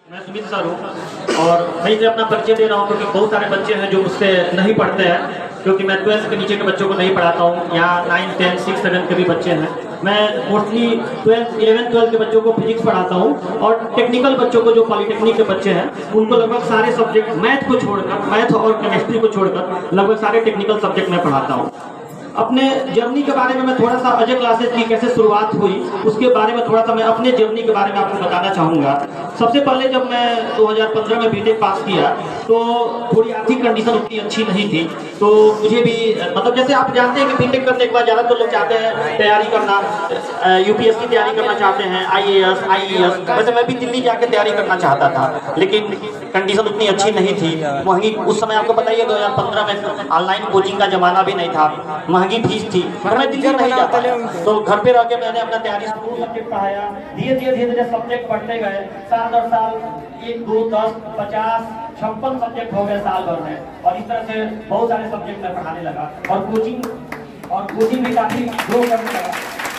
मैं सुमित सर हूँ और मैं इसे अपना परिचय दे रहा हूँ क्योंकि बहुत सारे बच्चे हैं जो मुझसे नहीं पढ़ते हैं, क्योंकि मैं 12th के नीचे के बच्चों को नहीं पढ़ाता हूँ। यहाँ 9, 10, 6, 7 के भी बच्चे हैं। मैं मोस्टली 12th, 11, 12 के बच्चों को फिजिक्स पढ़ाता हूँ और टेक्निकल बच्चों को, जो पॉलिटेक्निक के बच्चे हैं, उनको लगभग सारे सब्जेक्ट, मैथ को छोड़कर, मैथ और केमिस्ट्री को छोड़कर लगभग सारे टेक्निकल सब्जेक्ट मैं पढ़ाता हूँ। अपने जर्नी के बारे में मैं थोड़ा सा, अजय क्लासेस की कैसे शुरुआत हुई उसके बारे में थोड़ा सा मैं अपने जर्नी के बारे में आपको बताना चाहूँगा। सबसे पहले जब मैं 2015 में बीटेक पास किया तो थोड़ी आर्थिक कंडीशन उतनी अच्छी नहीं थी, तो मुझे भी मतलब जैसे आप जानते हैं कि बीटेक करने के बाद ज़्यादातर लोग चाहते हैं तैयारी करना, यूपीएससी तैयारी करना चाहते हैं, आईएएस, आईईएस। वैसे मैं भी दिल्ली जाके तैयारी करना चाहता था, लेकिन कंडीशन उतनी अच्छी नहीं थी। वहीं उस समय आपको बताइए 2015 में ऑनलाइन कोचिंग का जमाना भी नहीं था, महंगी फीस थी, तो मैं दिल्ली नहीं जाता। तो घर पे रह के मैंने अपना तैयारी सब्जेक्ट पढ़ाया। धीरे धीरे सब्जेक्ट बढ़ते गए, साल दर साल 1, 2, 10, 50, 56 सब्जेक्ट हो गए साल भर में, और इस तरह से बहुत सारे सब्जेक्ट मैं पढ़ाने लगा और कोचिंग भी काफी ग्रो करने लगा।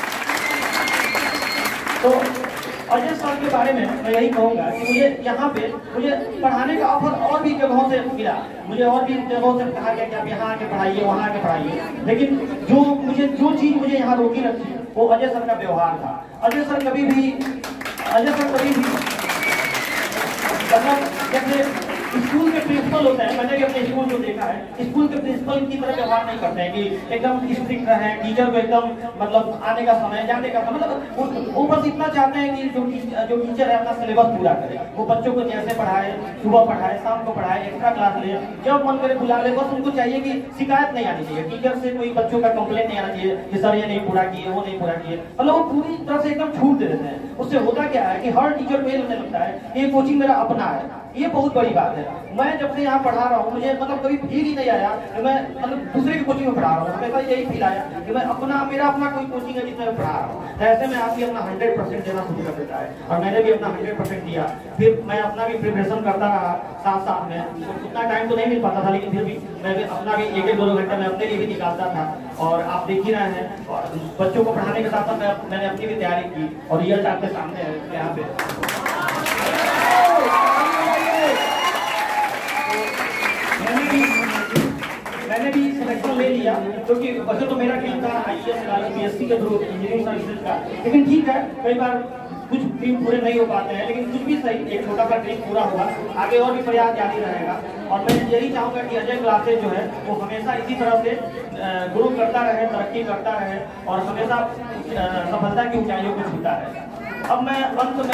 तो अजय सर के बारे में मैं यही कहूँगा कि मुझे यहाँ पे पढ़ाने का ऑफर और भी जगहों से मिला, मुझे और भी जगहों से कहा गया कि आप यहाँ आके पढ़ाइए, वहाँ आके पढ़ाइए, लेकिन जो चीज़ मुझे यहाँ रोकी रखी वो अजय सर का व्यवहार था। अजय सर कभी भी मतलब जैसे स्कूल के प्रिंसिपल होते हैं, मैंने भी अपने स्कूल को देखा है, स्कूल के प्रिंसिपल की तरह व्यवहार नहीं करते हैं कि एकदम स्ट्रिक्ट रहे, टीचर को एकदम मतलब आने का समय, जाने का समय, मतलब वो बस इतना चाहते हैं कि जो टीचर है अपना सिलेबस पूरा करे, वो बच्चों को जैसे पढ़ाए, सुबह पढ़ाए, शाम को पढ़ाए, एक्स्ट्रा क्लास ले, जब मन करे बुला ले। बस उनको चाहिए कि शिकायत नहीं आनी चाहिए, टीचर से कोई बच्चों का कंप्लेंट नहीं आना चाहिए कि सर ये नहीं पूरा किए, वो नहीं पूरा किए, मतलब वो पूरी तरह से एकदम छूट दे देते हैं। उससे होता क्या है कि हर टीचर को ये लगता है कि ये कोचिंग मेरा अपना है। ये बहुत बड़ी बात है। मैं जब से यहाँ पढ़ा रहा हूँ, मुझे मतलब कभी फील ही नहीं आया कि मैं मतलब दूसरे की कोचिंग में पढ़ा रहा हूँ, हमेशा यही फील आया कि मैं मेरा अपना कोई कोचिंग है जिसमें मैं पढ़ा रहा हूँ। ऐसे में आप भी अपना 100% देना शुरू कर देता है, और मैंने भी अपना 100% दिया। फिर मैं अपना भी प्रिपरेशन करता रहा साथ में, उतना टाइम तो नहीं मिल पाता था, लेकिन फिर भी मैं अपना भी 1-2 घंटा मैं अपने लिए भी निकालता था। और आप देख ही रहे हैं, और बच्चों को पढ़ाने के साथ साथ मैंने अपनी भी तैयारी की, और रिजल्ट आपके सामने है यहाँ पे। मैंने भी सिलेक्शन ले लिया, क्योंकि वैसे तो मेरा ड्रीम था आईएएस का, यूपीएससी के थ्रू इंजीनियरिंग सर्विसेज का, लेकिन ठीक है कई बार कुछ ड्रीम पूरे नहीं हो पाते हैं, लेकिन कुछ भी सही, एक छोटा सा ड्रीम पूरा हुआ, आगे और भी प्रयास जारी रहेगा। और मैं यही चाहूँगा कि अजय क्लासेज जो है वो हमेशा इसी तरह से ग्रो करता रहे, तरक्की करता रहे, और हमेशा सफलता की ऊंचाइयों को छूता रहे। अब मैं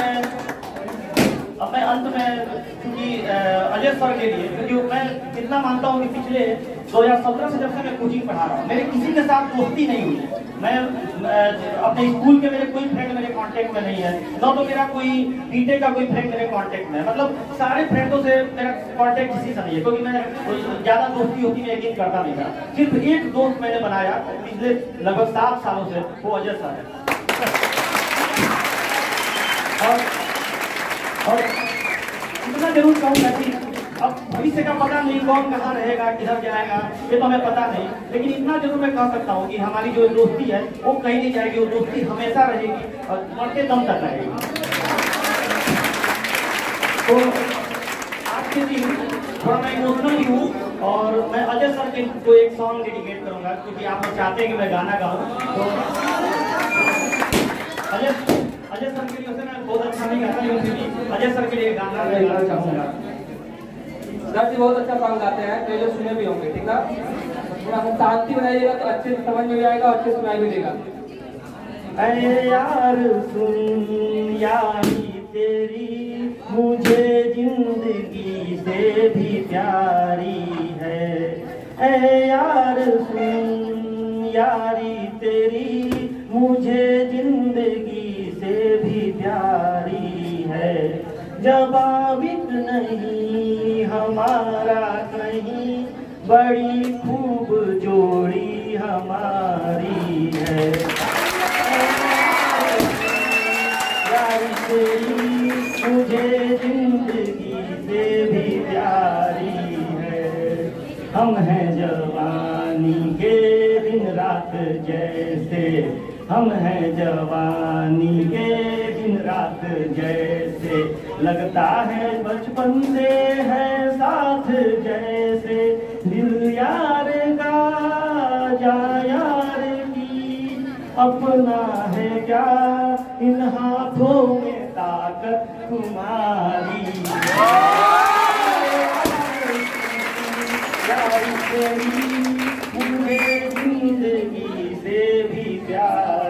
अंत में क्योंकि अजय सर के लिए, क्योंकि मैं इतना मानता हूँ कि पिछले 2017 से जब से मैं कोचिंग पढ़ा रहा हूँ, मेरे किसी के साथ दोस्ती नहीं हुई। मैं अपने स्कूल के मेरे कोई फ्रेंड मेरे कांटेक्ट में नहीं है, ना तो मेरा कोई बीटेक का कोई फ्रेंड मेरे कांटेक्ट में है। मतलब सारे फ्रेंडों से मेरा कांटेक्ट किसी से नहीं है, क्योंकि मैं ज़्यादा दोस्ती होती मैं यकीन करता नहीं था। सिर्फ एक दोस्त मैंने बनाया पिछले लगभग 7 सालों से, वो अजय सर है। और इतना जरूर कहूँगा कि अब भविष्य का पता नहीं, कौन कहाँ रहेगा, किधर जाएगा, ये तो हमें पता नहीं, लेकिन इतना जरूर मैं कह सकता हूँ कि हमारी जो दोस्ती है वो कहीं नहीं जाएगी, वो दोस्ती हमेशा रहेगी और मरते दम तक रहेगी। तो आज के दिन थोड़ा मैं इमोशनल भी हूँ, और मैं अजय सर के को एक सॉन्ग डेडिकेट करूँगा, क्योंकि आप लोग चाहते हैं कि मैं गाना गाऊँ। तो अजय सर के लिए वैसे मैं बहुत अच्छा नहीं गाता, लेकिन अजय सर के लिए गाना गाना चाहूँगा। सर जी बहुत अच्छा सॉन्ग गाते हैं, जो सुने भी होंगे, ठीक है? थोड़ा सा शांति बनाइएगा तो अच्छे से समझ में भी आएगा और अच्छे से सुनाई भी देगा। ऐ यार सुन यारी तेरी मुझे जिंदगी से भी प्यारी है, ऐ यार सुन यारी तेरी मुझे जिंदगी से भी प्यारी है, जवाबित नहीं हमारा कहीं, बड़ी खूब जोड़ी हमारी है, यारी तेरी मुझे जिंदगी से भी प्यारी है। हम हैं जवानी के दिन रात जैसे, हम हैं जवानी के दिन रात जैसे, लगता है बचपन से है साथ जैसे, दिल यार का जा यार की अपना है क्या, इन हाथों में ताकत तुम्हारी, यारी तेरी मुझे जिंदगी से भी प्यार